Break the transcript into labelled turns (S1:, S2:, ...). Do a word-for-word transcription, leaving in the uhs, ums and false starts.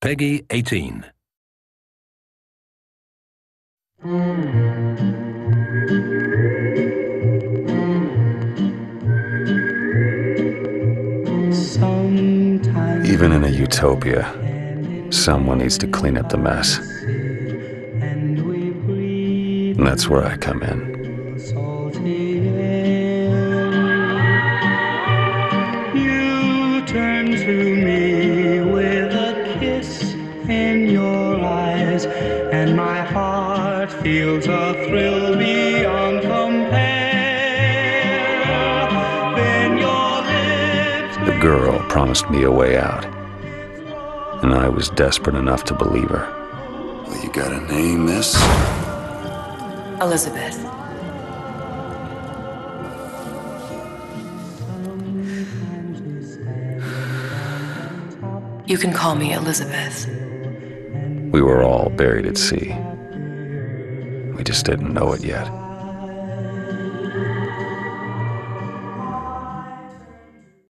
S1: Peggy eighteen.
S2: Even in a utopia, someone needs to clean up the mess. And that's where I come in.
S3: You turn to me with a kiss in your eyes, and my heart feels a thrill beyond compare. Then your lips.
S2: The girl promised me a way out, and I was desperate enough to believe her.
S4: Well, you got a name, miss?
S5: Elizabeth. You can call me Elizabeth.
S2: We were all buried at sea. We just didn't know it yet.